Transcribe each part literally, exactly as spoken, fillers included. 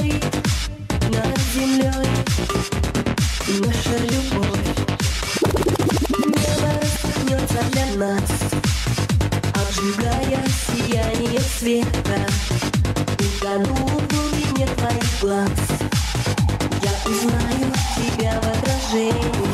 парит над землей наша любовь. Небо распахнется для нас, обжигая сияние света. Утону в глубине твоих глаз, я узнаю тебя в отражении.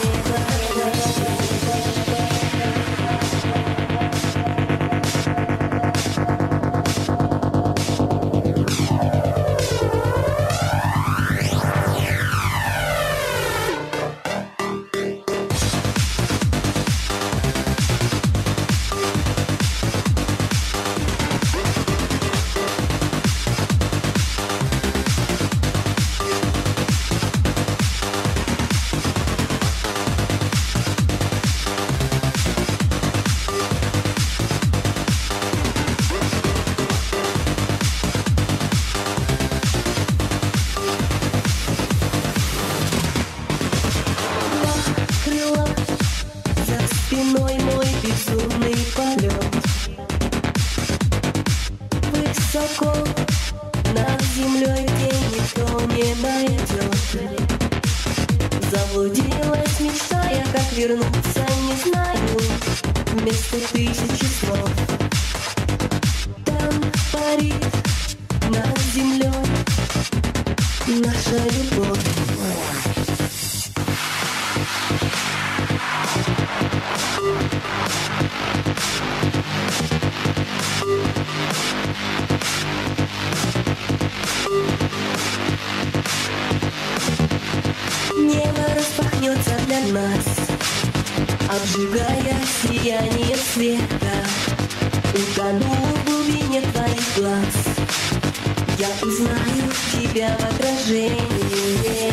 Спиной мой безумный полет. Высоко над землей, где никто не найдет. Заблудилась, мечтая, как вернуться, не знаю, вместо тысячи слов. Там парит над землей наша любовь. Небо распахнется для нас, обжигая сияние света. Утону в глубине твоих глаз, я узнаю тебя в отражении.